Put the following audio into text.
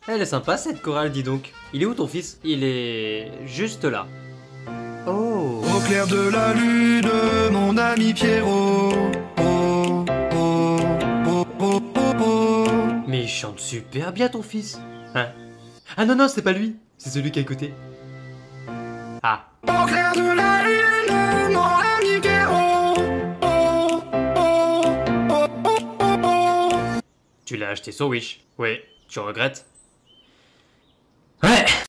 Elle est sympa cette chorale, dis donc. Il est où ton fils? Il est... juste là. Oh. Au clair de la lune, mon ami Pierrot. Oh, oh, oh, oh, oh, oh. Mais il chante super bien ton fils. Hein? Ah non, non, c'est pas lui. C'est celui qui est à côté. Ah. Au clair de la lune, mon ami Pierrot. Oh, oh, oh, oh, oh, oh. Tu l'as acheté sur Wish. Ouais, tu regrettes? Ouais.